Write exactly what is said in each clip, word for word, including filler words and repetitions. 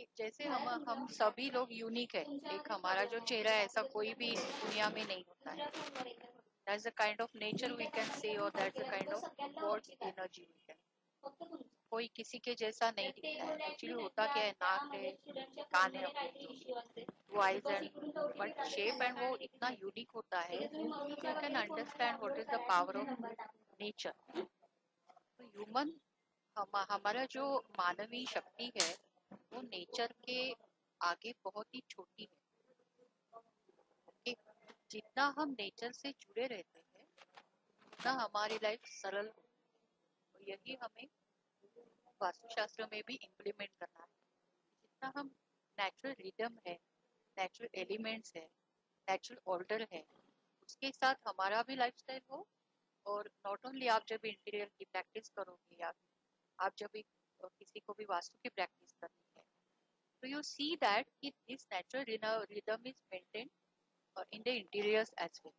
कि जैसे हम हम सभी लोग यूनिक है, एक हमारा जो चेहरा है ऐसा कोई भी दुनिया में नहीं होता है. That's the kind of nature we can say, or that's the kind of God's energy we can. कोई किसी के जैसा नहीं दिखता है. एक्चुअली होता क्या है, नाक है, कान है, two eyes and but shape and वो इतना यूनिक होता है, you can understand what is the power of nature. तो ह्यूमन हम, हमारा जो मानवीय शक्ति है वो नेचर के आगे बहुत ही छोटी है. ओके, जितना हम नेचर से जुड़े रहते हैं उतना हमारी लाइफ सरल हो. तो यही हमें वास्तुशास्त्र में भी इम्प्लीमेंट करना है. जितना हम नेचुरल रिदम है, नेचुरल एलिमेंट्स है, नेचुरल ऑर्डर है, उसके साथ हमारा भी लाइफस्टाइल हो. और नॉट ओनली आप जब इंटीरियर की प्रैक्टिस करोगे या आप जब एक किसी को भी वास्तु की प्रैक्टिस करनी है, तो you see that this natural rhythm is maintain in the interiors as well.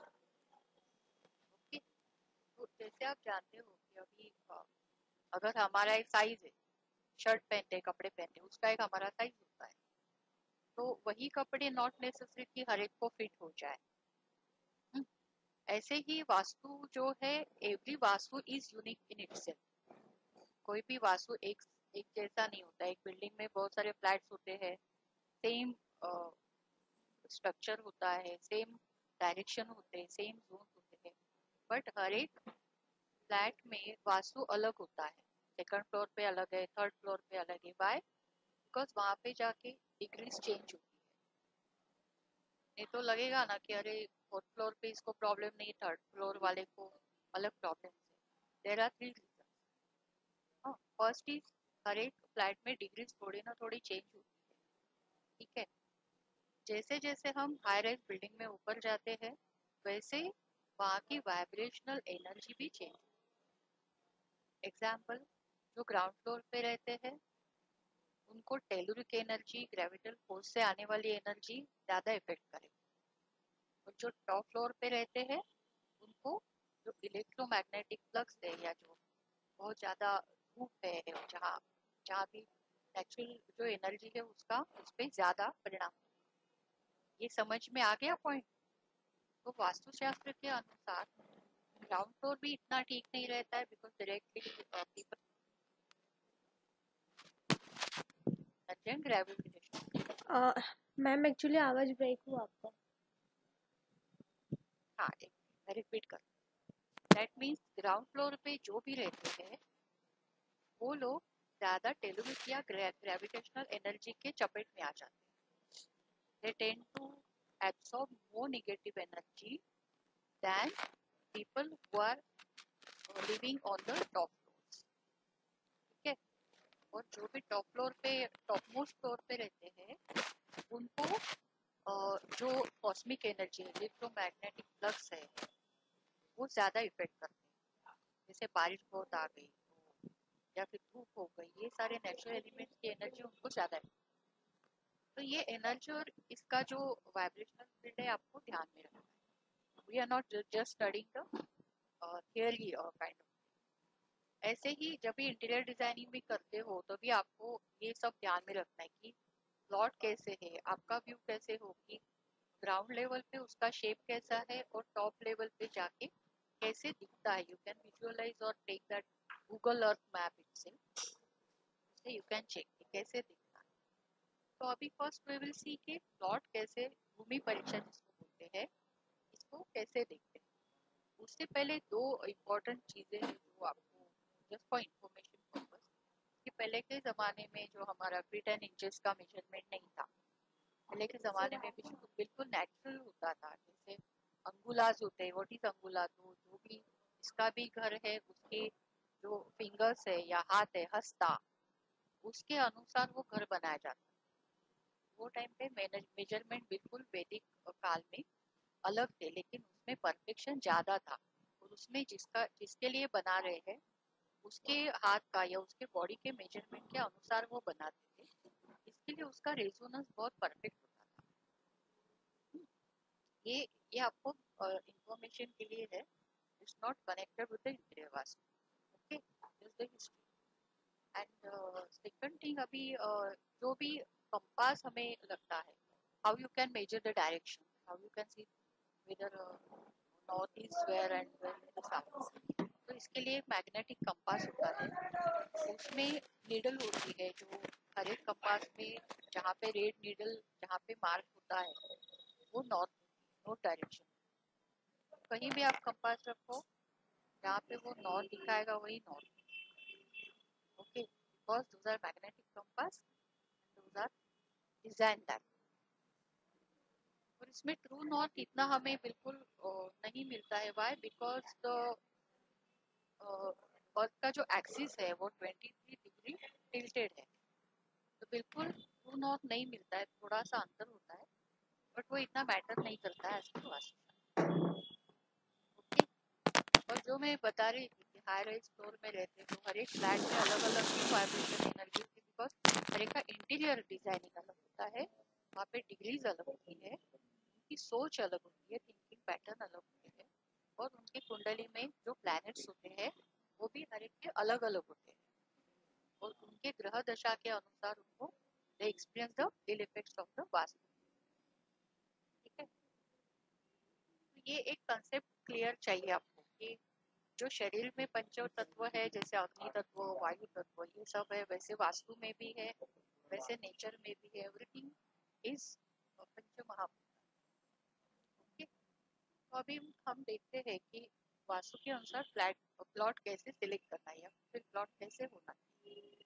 Okay, तो जैसे आप जानते हो कि अभी अगर हमारा एक साइज है, शर्ट पहनते हैं, कपड़े पहनते हैं, उसका एक हमारा साइज होता है. तो वही कपड़े नॉट नेसेसरी कि हर एक को फिट हो जाए. हुँ? ऐसे ही वास्तु जो है, every vastu is unique in itself. कोई भी वास्तु एक एक जैसा नहीं होता. एक बिल्डिंग में बहुत सारे फ्लैट्स होते हैं, सेम स्ट्रक्चर होता है, सेम डायरेक्शन होते हैं, सेम जोन होते हैं, बट हर एक फ्लैट में वास्तु अलग होता है. सेकंड फ्लोर पे अलग है, थर्ड फ्लोर पे अलग है. वाई? बिकॉज वहां पे जाके डिग्रीज चेंज होती है. नहीं तो लगेगा ना कि अरे फोर्थ फ्लोर पे इसको प्रॉब्लम नहीं, थर्ड फ्लोर वाले को अलग प्रॉब्लम है. There are three reason. First is हर एक फ्लैट में डिग्रीज थोड़ी ना थोड़ी चेंज होती है. ठीक है, जैसे जैसे हम हाई राइज बिल्डिंग में ऊपर जाते हैं वैसे वहाँ की वाइब्रेशनल एनर्जी भी चेंज. एग्जाम्पल, जो ग्राउंड फ्लोर पे रहते हैं उनको टेलुरिक एनर्जी, ग्रेविटल फोर्स से आने वाली एनर्जी ज्यादा इफेक्ट करेगी. और जो टॉप फ्लोर पे रहते हैं उनको जो इलेक्ट्रोमैग्नेटिक फ्लक्स है या जो बहुत ज्यादा धूप है, जहाँ जहाँ भी नेचुरल जो एनर्जी है उसका उस पर ज्यादा परिणाम. ये समझ में आ गया पॉइंट? तो वास्तुशास्त्र के अनुसार ग्राउंड फ्लोर भी इतना ठीक नहीं रहता है because directly people gravitation. Ma'am actually आवाज ब्रेक हुआ आपका. हाँ, मैं रिपीट कर. दैट मीन्स ग्राउंड फ्लोर पे जो भी रहते हैं वो लोग ज्यादा टेलुरिक या ग्रेविटेशनल एनर्जी के चपेट में आ जाते हैं. They tend to absorb more negative energy than people who are living on the top floors. ठीक है, और जो भी टॉप फ्लोर पे, टॉप मोस्ट फ्लोर पे रहते हैं उनको uh, जो कॉस्मिक एनर्जी है, इलेक्ट्रोमैग्नेटिक फ्लक्स है, वो ज्यादा इफेक्ट करते हैं. जैसे बारिश बहुत आ गई तो या फिर धूप हो गई, ये सारे नेचुरल एलिमेंट्स की एनर्जी उनको ज्यादा है. तो ये एनर्जी और इसका जो वाइब्रेशनल फील्ड है आपको ध्यान में रखना है. We are not just studying the theory or kind of. ऐसे ही जब भी इंटीरियर डिजाइनिंग भी करते हो तो भी आपको ये सब ध्यान में रखना है कि प्लॉट कैसे है, आपका व्यू कैसे हो, कि ग्राउंड लेवल पे उसका शेप कैसा है और टॉप लेवल पे जाके कैसे दिखता है. You can visualise or take that Google Earth map itself, you can check कैसे दिखता है. तो अभी फर्स्ट वी विल सी के प्लॉट कैसे, भूमि परीक्षा जिसको बोलते हैं, इसको कैसे देखते हैं. उससे पहले दो इम्पोर्टेंट चीजें हैं जो आपको जस्ट फॉर इंफॉर्मेशन पर्पस, कि पहले के जमाने में जो हमारा फीट एंड इंचेस का मेजरमेंट नहीं था. पहले के जमाने में बिल्कुल बिल्कुल नेचुरल होता था. जैसे अंगुलाज होते हैं, व्हाट इज अंगुला, तो जो भी इसका भी घर है उसके जो फिंगर्स है या हाथ है, हस्ता, उसके अनुसार वो घर बनाया जाता है. वो टाइम पे मेजरमेंट बिल्कुल वैदिक काल में अलग थे, लेकिन उसमें परफेक्शन ज्यादा था. और उसमें जिसका जिसके लिए बना रहे हैं उसके हाथ का या उसके बॉडी के मेजरमेंट के अनुसार वो बनाते थे. इसके लिए उसका रेजोनेंस बहुत परफेक्ट होता था. ये ये आपको इंफॉर्मेशन के लिए है. It's not connected with the interior vastu. Okay, this the history. And second thing, अभी uh, जो भी कंपास हमें लगता है, how you can measure the direction, how you can see whether north is where and where is the south. तो इसके लिए magnetic compass होता है, उसमें नीडल होती है जो हर एक कंपास में, जहाँ पे रेड नीडल जहाँ पे मार्क होता है वो नॉर्थ नॉर्थ डायरेक्शन। कहीं भी आप कंपास रखो जहाँ पे वो नॉर्थ दिखाएगा वही north. Okay, because those are magnetic compass, those are design that. और इसमें ट्रू नॉर्थ इतना हमें बिल्कुल नहीं मिलता है। वाई? बिकॉज द अर्थ का जो एक्सिस है वो ट्वेंटी थ्री डिग्री टिल्टेड है, तो बिल्कुल ट्रू नॉर्थ नहीं मिलता है, थोड़ा सा अंतर होता है, बट वो इतना मैटर नहीं करता है एज पर वास्तु। ओके, और जो मैं बता रही थी कि हाई राइज फ्लोर में रहते हैं तो हर एक फ्लैट में अलग अलग ही वाइब्रेशन एनर्जी होती है, बिकॉज हर एक का इंटीरियर डिजाइनिंग अलग होता है, वहाँ पे डिग्रीज अलग होती है, उनकी सोच अलग होती है, थिंकिंग पैटर्न अलग होते हैं, और उनके कुंडली में जो प्लैनेट्स होते हैं वो भी हर एक के अलग अलग होते हैं, और उनके ग्रह दशा के अनुसार उनको they experience the ill effects of the vastu. ठीक है, तो ये एक कंसेप्ट क्लियर चाहिए आपको कि जो शरीर में पंच तत्व है, जैसे अग्नि तत्व, वायु तत्व, ये सब है, वैसे वास्तु में भी है, वैसे नेचर में भी है, एवरीथिंग इज पंच महाभूत। ओके, तो अभी हम देखते हैं कि वास्तु के अनुसार फ्लैट प्लॉट कैसे सिलेक्ट करना है या फिर प्लॉट कैसे होना चाहिए।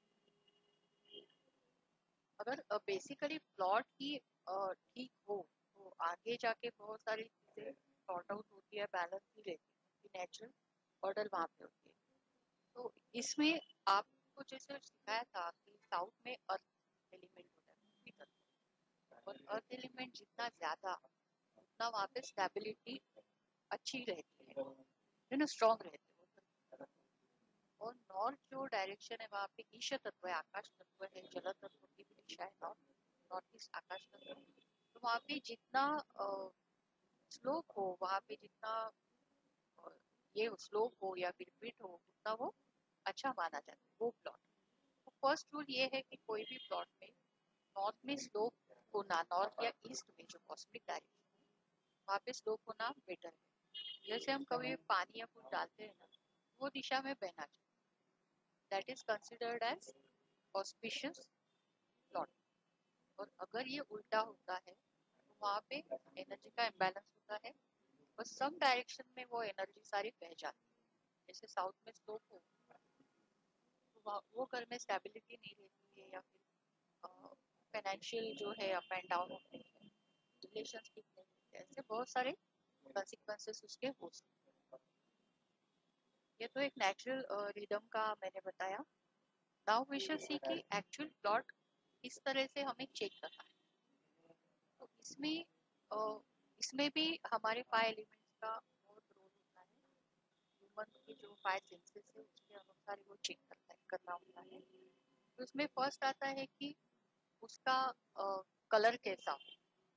अगर बेसिकली प्लॉट ही ठीक हो तो आगे जाके बहुत सारी चीजें सॉर्ट आउट होती है, बैलेंस ही रहती है, नेचुरल ऑर्डर वहाँ पे होती है। तो इसमें आपको जैसे सिखाया था कि साउथ में अर्थ एलिमेंट होता है, पृथ्वी तत्व, और अर्थ एलिमेंट जितना ज्यादा उतना वहाँ पे स्टेबिलिटी अच्छी रहती है, यू नो स्ट्रॉन्ग रहते हैं। और नॉर्थ जो डायरेक्शन है वहाँ पे ईश तत्व है, आकाश तत्व है, जल तत्व की भी दिशा है नॉर्थ, नॉर्थ ईस्ट आकाश तत्व। तो वहाँ पे जितना स्लोप हो, वहाँ पे जितना अ, ये स्लोप हो या फिर फिट हो, उतना वो अच्छा माना जाता है वो प्लॉट। तो फर्स्ट रूल ये है कि कोई भी प्लॉट में नॉर्थ में स्लोप होना, नॉर्थ या ईस्ट में जो कॉस्मिक डायरेक्शन है वहाँ पे स्लोप होना बेटर है। जैसे हम कभी पानी या कुछ डालते हैं ना, वो दिशा में बहना चाहिए, that is considered as auspicious plot. और अगर ये उल्टा होता है तो वहाँ पे एनर्जी का इम्बैलेंस होता है, और सब डायरेक्शन में वो एनर्जी सारी बह जाती है। जैसे साउथ में स्लोप हो तो वो घर में स्टेबिलिटी नहीं रहती है, या फिर फाइनेंशियल जो है अप एंड डाउन होते हैं, रिलेशनशिप नहीं होते, ऐसे बहुत सारे कॉन्सिक्वेंसेस उसके हो सकते हैं। ये तो एक नेचुरल रिदम का मैंने बताया। नाउ वी शैल सी कि एक्चुअल प्लॉट किस तरह से हमें चेक करना है। तो इसमें uh, इसमें भी हमारे फाइव एलिमेंट्स का बहुत रोल होता है। ह्यूमन की जो फाइव सेंसेस है उसके अनुसार वो चेक करता है, करना होता है। तो उसमें फर्स्ट आता है कि उसका कलर uh, कैसा हो।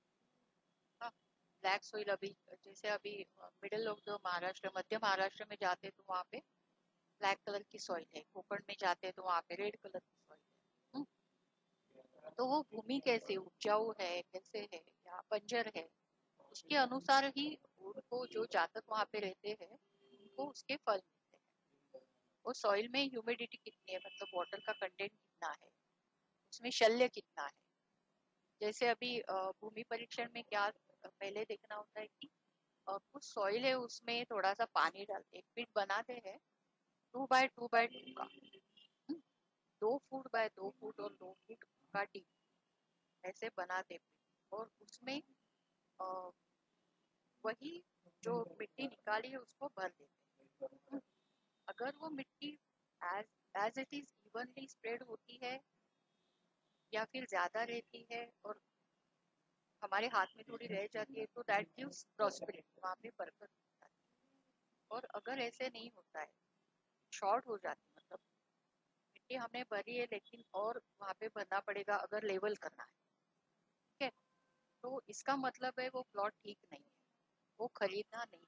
ब्लैक सोइल, अभी जैसे अभी मिडिल ऑफ द महाराष्ट्र, मध्य महाराष्ट्र में जाते तो वहाँ पे ब्लैक कलर की सॉइल है, कोकण में जाते तो वहाँ पे रेड कलर की सॉइल है। हुँ? तो वो भूमि कैसे उपजाऊ है, कैसे है या बंजर है, उसके अनुसार ही उनको जो जातक वहाँ पे रहते हैं उनको उसके फल मिलते हैं। वो सॉइल में ह्यूमिडिटी कितनी है, मतलब वाटर का कंटेंट कितना है, उसमें शल्य कितना है। जैसे अभी भूमि परीक्षण में क्या पहले देखना होता है कि कुछ सॉइल है उसमें थोड़ा सा पानी डालते, एक पिट बनाते हैं two by two by two का, दो फुट बाय दो फुट और दो फुट का डीप ऐसे बनाते, और उसमें आ, वही जो मिट्टी निकाली है उसको भर देते। अगर वो मिट्टी as as it is evenly spread होती है या फिर ज्यादा रहती है और हमारे हाथ में थोड़ी रह जाती है, तो दैट गिव्स प्रॉस्पेरिटी, वहाँ पे बरकत होता है। और अगर ऐसे नहीं होता है, शॉर्ट हो जाती है, मतलब मिट्टी हमने भरी है लेकिन और वहाँ पे भरना पड़ेगा अगर लेवल करना है, ठीक है, तो इसका मतलब है वो प्लॉट ठीक नहीं है, वो खरीदना नहीं।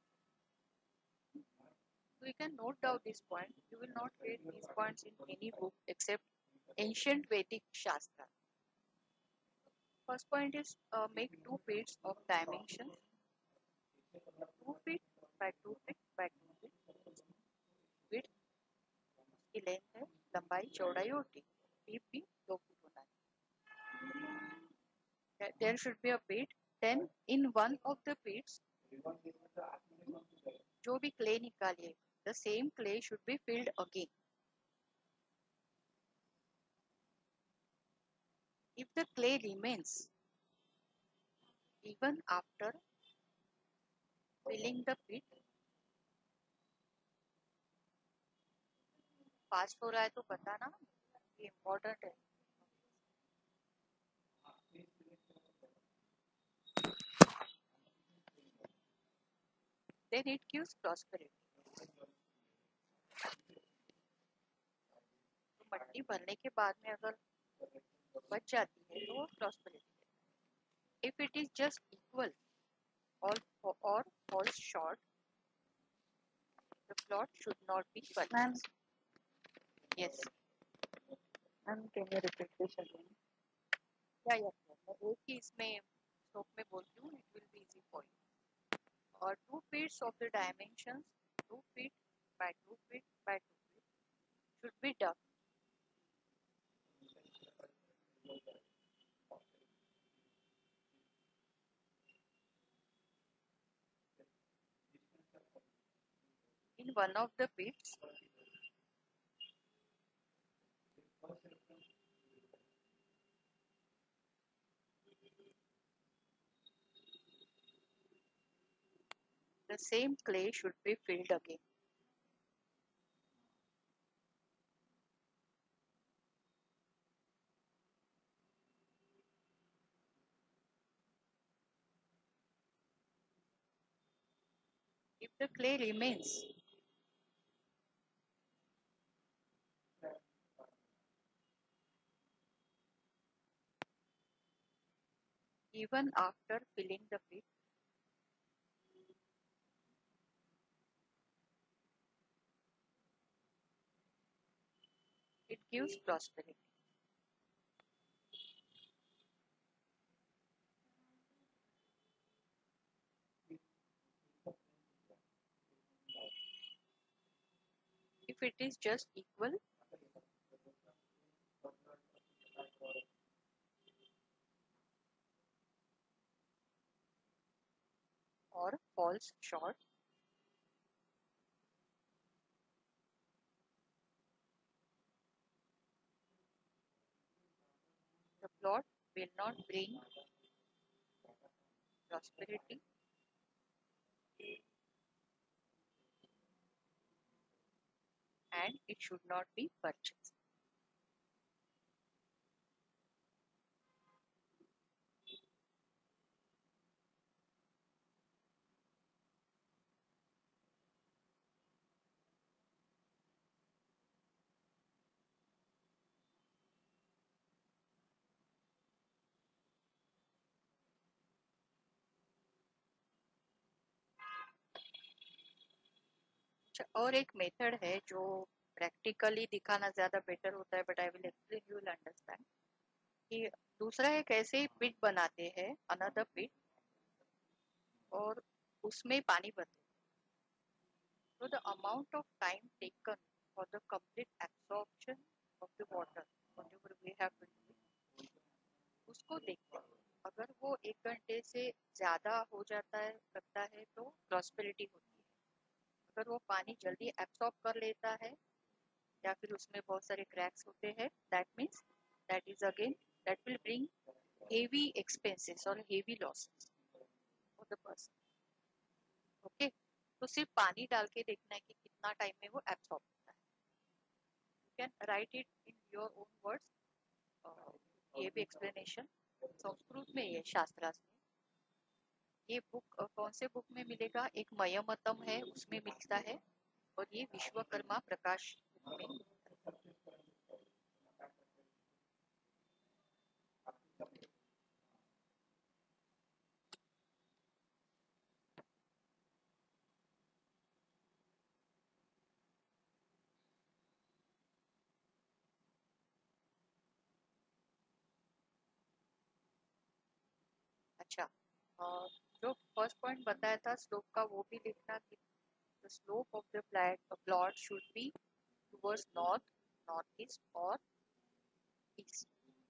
So you can note down this point. You will not read these points in any book except ancient Vedic Shastra. First point is uh, make two pits of dimensions two feet by two feet by two feet. Width की length है, लंबाई चौड़ाई और deep भी दो feet होना है. There should be a pit. Then in one of the pits, जो भी clay निकालिए, the same clay should be filled again. If the clay remains even after filling the pit, fast हो रहा है तो बताना, ये इम्पोर्टेंट है. Then it gives prosperity. तो मट्टी भरने के बाद में अगर बच जाती है तो prosperity. If it is just equal or or falls short, the plot should not be purchased. Yes. Ma'am, can you repeat this again? Yeah, yeah. मैं एक ही इसमें स्ट्रोक में बोलती हूँ. It will be easy for you. और two feet of the dimensions, two feet by two feet by two feet should be dug. In one of the pits, the same clay should be filled again. If the clay remains even after filling the pit, it gives prosperity. If it is just equal or falls short, the plot will not bring prosperity and it should not be purchased. और एक method है जो practically दिखाना ज्यादा better होता है, but I will explain, you will understand. कि दूसरा है कैसे पिट बनाते हैं, अनदर पिट, और उसमें पानी भरते हैं. So the amount of time taken for the complete absorption of the water, whatever we have to do, उसको देखते हैं. अगर वो एक घंटे से ज्यादा हो जाता है लगता है तो प्रॉस्पेरिटी होती है. अगर वो पानी जल्दी एब्सॉर्ब कर लेता है या फिर उसमें बहुत सारे क्रैक्स होते हैं, that means that is again that will bring heavy expenses और heavy losses for the person. Okay, तो सिर्फ पानी डाल के देखना है कि कितना टाइम में वो एब्सॉर्ब होता है. You can write it in your own words. ये भी एक्सप्लेनेशन संस्कृत में है, शास्त्रार्थ में. ये बुक कौन से बुक में मिलेगा? एक मयमतम है उसमें मिलता है, और ये विश्वकर्मा प्रकाश में. अच्छा, और जो फर्स्ट पॉइंट बताया था स्लोप का वो भी लिखना कि the slope of the plot should be towards north, north east और east,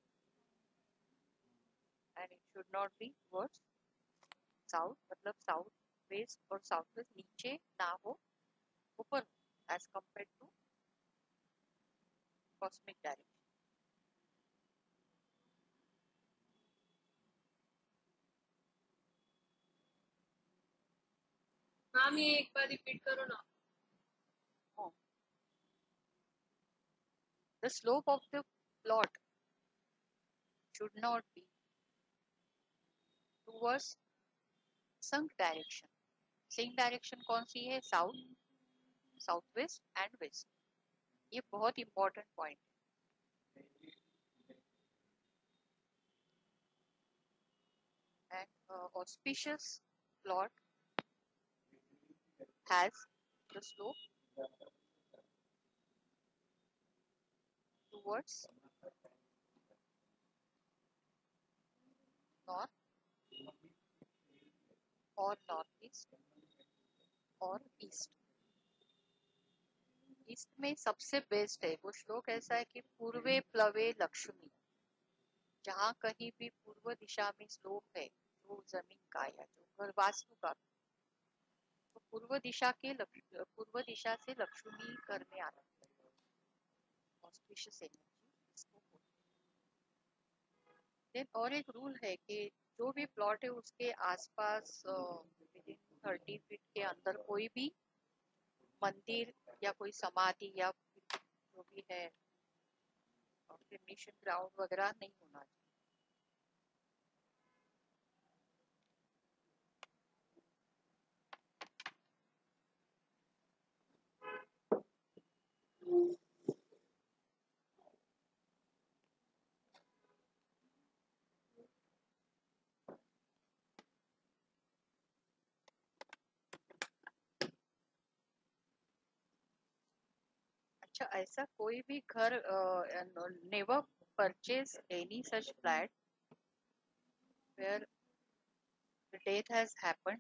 and it should not be towards south, मतलब साउथ वेस्ट और साउथ वेस्ट नीचे ना हो, ऊपर as compare to cosmic direction. Ma'am ये एक बार रिपीट करो ना। The slope of the plot should not be towards sunk direction. Sink direction कौन सी है? South, south west and west. ये बहुत इंपॉर्टेंट पॉइंट है। And uh, auspicious plot has the slope towards north और नॉर्थ ईस्ट और east. East में सबसे बेस्ट है वो श्लोक ऐसा है कि पूर्वे प्लवे लक्ष्मी, जहाँ कहीं भी पूर्व दिशा में स्लोप है जो जमीन का या जो घर वास्तु का, तो पूर्व दिशा के पूर्व दिशा से लक्ष्मी घर में आना है, ऑस्पिशियस एनर्जी इसको बोलते हैं। देन और एक रूल है कि जो भी प्लॉट है उसके आसपास विद इन थर्टी फीट के अंदर कोई भी मंदिर या कोई समाधि या जो भी है क्रिमेशन ग्राउंड वगैरह नहीं होना चाहिए। अच्छा, ऐसा कोई भी घर never purchase any such flat where the death has happened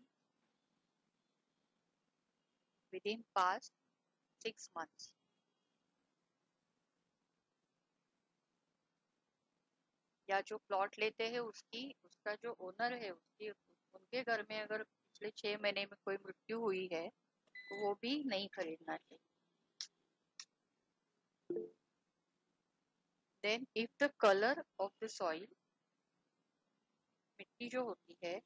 within past six months. या जो प्लॉट लेते हैं उसकी उसका जो ओनर है उसकी उनके घर में अगर पिछले छह महीने में कोई मृत्यु हुई है तो वो भी नहीं खरीदना चाहिए। Then if the colour of the soil, मिट्टी जो होती है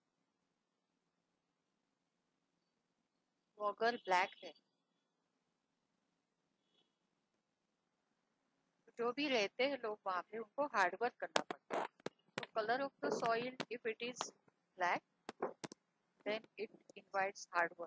वो अगर ब्लैक है तो जो भी रहते हैं लोग वहां पे उनको हार्ड वर्क करना पड़ता है। तो colour of the soil if it is black then it invites hard work,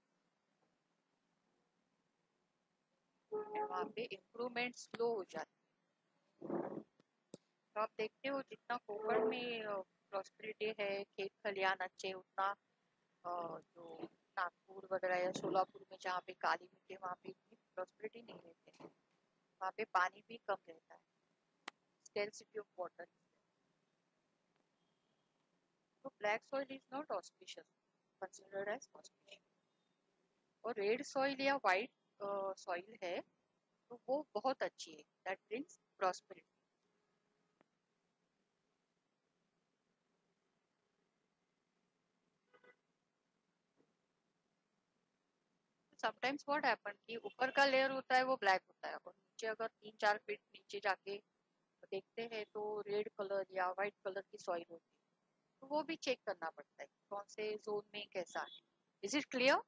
वहां पे इम्प्रूवमेंट स्लो हो जाती है। तो आप देखते हो जितना कोकण में प्रॉस्पेरिटी है, खेत खलियान अच्छे, उतना जो नागपुर वगैरह या सोलापुर में जहाँ पे काली मिट्टी है वहाँ पे इतनी प्रॉस्पेरिटी नहीं रहती है, वहाँ पे पानी भी कम रहता है, स्केर्सिटी ऑफ वाटर। तो black soil is not auspicious, considered as auspicious. और रेड सॉइल या वाइट सॉइल है तो वो बहुत अच्छी है, that brings prosperity. Sometimes what happen कि ऊपर का लेयर होता है वो ब्लैक होता है और नीचे अगर तीन चार फीट नीचे जाके देखते हैं तो रेड कलर या व्हाइट कलर की सॉइल होती है, तो वो भी चेक करना पड़ता है कौन से जोन में कैसा है। Is it clear?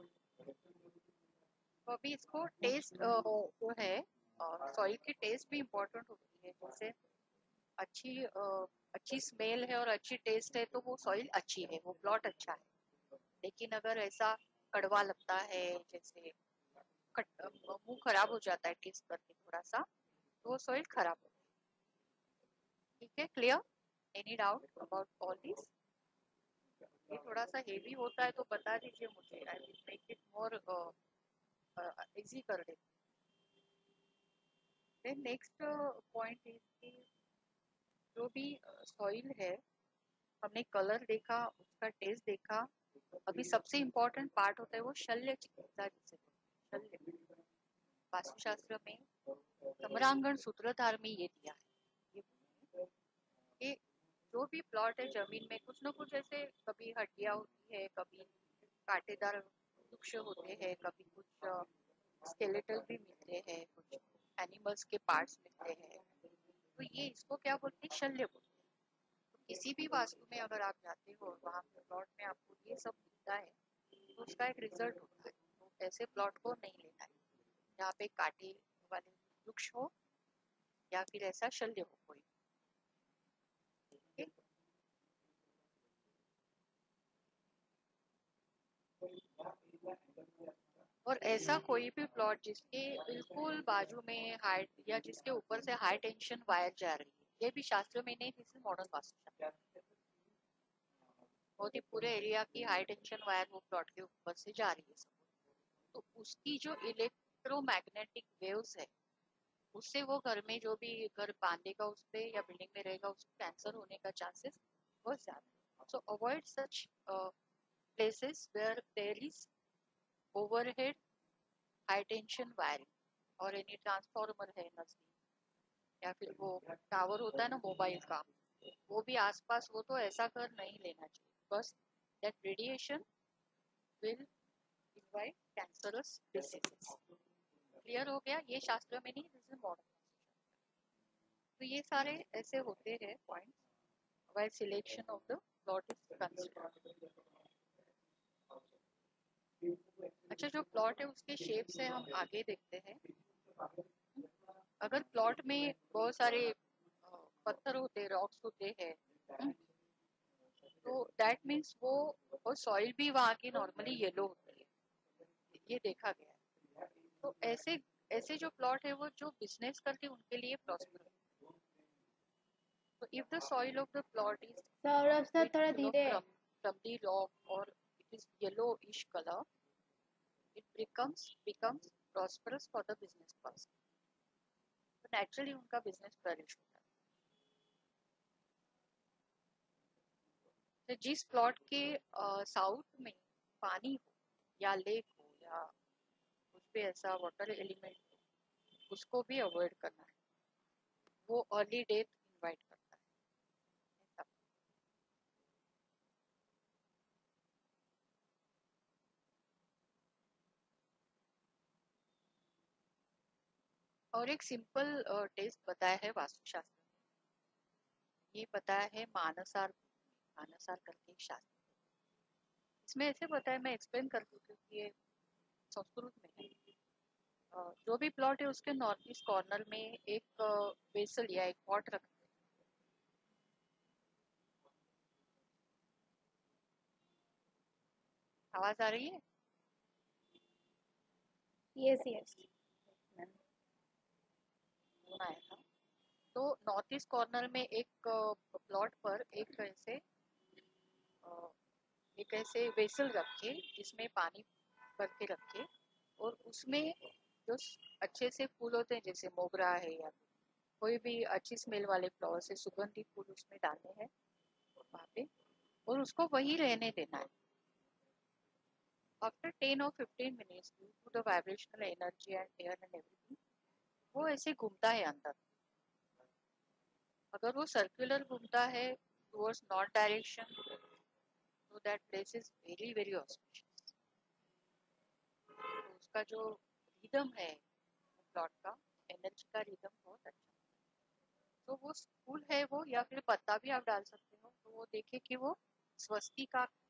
तो अभी इसको टेस्ट जो है सॉइल की टेस्ट भी इम्पोर्टेंट होती है। जैसे अच्छी uh, अच्छी स्मेल है और अच्छी टेस्ट है तो वो सॉइल अच्छी है, वो प्लॉट अच्छा है। लेकिन अगर ऐसा कड़वा लगता है, जैसे मुंह खराब हो जाता है टेस्ट करके थोड़ा सा, तो वो सॉइल खराब होता है। ठीक है, clear? Any doubt about all this? ये थोड़ा सा हेवी होता है तो बता दीजिए मुझे, I will make it more easy कर देते। नेक्स्ट पॉइंट इज कि जो भी सॉइल है हमने कलर देखा, उसका टेस्ट देखा। अभी सबसे इम्पोर्टेंट पार्ट होता है वो शल्य चिकित्सा, जिसे शल्य वास्तुशास्त्र में समरांगण सूत्रधार में ये दिया है कि जो भी प्लॉट है जमीन में कुछ ना कुछ ऐसे कभी हड्डियां होती है, कभी कांटेदार वृक्ष होते हैं, कभी कुछ स्केलेटल भी मिलते हैं, कुछ एनिमल्स के पार्ट्स मिलते हैं। तो ये इसको क्या बोलते हैं, शल्य बोलते हैं। तो किसी भी वास्तु में अगर आप जाते हो और वहाँ पे प्लॉट में आपको ये सब मिलता है तो उसका एक रिजल्ट होता है। तो ऐसे प्लॉट को नहीं लेना है जहाँ पे कांटे वाले वृक्ष हो या फिर ऐसा शल्य हो कोई। ठीक? और ऐसा कोई भी प्लॉट जिसके बिल्कुल बाजू में हाई या जिसके ऊपर से हाई टेंशन वायर जा रही है, ये भी शास्त्र में नहीं, दिस इज मॉडर्न वास्तुशास्त्र। बहुत ही पूरे एरिया की हाई टेंशन वायर वो प्लॉट के ऊपर से जा रही है सब, तो उसकी जो इलेक्ट्रोमैग्नेटिक वेव्स है उससे वो घर में जो भी घर बांधेगा उस पे या बिल्डिंग में रहेगा उसको कैंसर होने का चांसेस बहुत ज्यादा। So avoid such places where there is overhead high tension wiring और एनी ट्रांसफार्मर है नजदीक या फिर वो टावर होता है ना मोबाइल का, वो भी आसपास हो, तो ऐसा घर नहीं लेना चाहिए। बस that radiation will invite cancerous diseases. Clear हो गया? ये शास्त्र में नहीं, दिस इज मॉडर्न। तो ये सारे ऐसे होते हैं points while selection of the plot is considered. अच्छा, जो प्लॉट है उसके शेप से हम आगे देखते हैं। अगर प्लॉट में बहुत सारे पत्थर होते, रॉक्स होते हैं, तो दैट मीन्स वो और सॉइल भी वहाँ की नॉर्मली येलो होती है, ये देखा गया है। तो ऐसे ऐसे जो प्लॉट है वो जो बिजनेस करते हैं उनके लिए प्रॉस्पर है। So if the soil of the plot is Saurabh sir with थोड़ा full of धीरे। crum- crumbly rock or it is yellowish color, it becomes becomes prosperous for the business person. तो naturally उनका business flourish होता है। तो जिस plot के south में पानी हो या लेक हो या उस पे ऐसा वाटर एलिमेंट हो, उसको भी अवॉइड करना है, वो अर्ली डेथ इनवाइट करता है। ऐसा। और एक सिंपल टेस्ट बताया है वास्तुशास्त्र में, ये बताया है मानसार मानसार करके एक शास्त्र। इसमें ऐसे बताया, मैं एक्सप्लेन कर दूं क्योंकि ये संस्कृत में है। अ, जो भी प्लॉट है उसके नॉर्थ ईस्ट कॉर्नर में एक वेसल या एक पॉट रखते हैं। आवाज आ रही है? Yes yes. आया था। तो नॉर्थ ईस्ट कॉर्नर में एक प्लॉट पर एक ऐसे अ, एक ऐसे वेसल रखे जिसमें पानी भर के रखे, और उसमें जो अच्छे से फूल होते हैं जैसे मोगरा है या कोई भी अच्छी स्मेल वाले फ्लावर से सुगंधित फूल उसमें डालने हैं वहाँ पे, और उसको वही रहने देना है। आफ्टर टेन और fifteen minutes due to the vibrational energy and air and everything, वो ऐसे घूमता है अंदर। अगर वो सर्कुलर घूमता है टुवर्ड्स नॉर्थ डायरेक्शन, तो that place is very very auspicious. तो उसका जो रिदम है प्लॉट का, एनर्जी का रिदम बहुत अच्छा। तो वो फूल है वो या फिर पत्ता भी आप डाल सकते हो, तो वो देखे कि वो स्वस्ति का